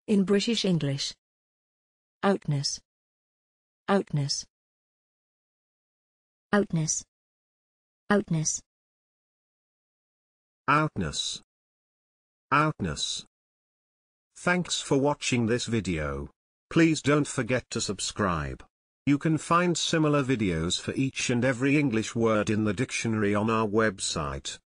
In British English. Outness. Outness. Outness. Outness. Outness. Outness. Thanks for watching this video. Please don't forget to subscribe. You can find similar videos for each and every English word in the dictionary on our website.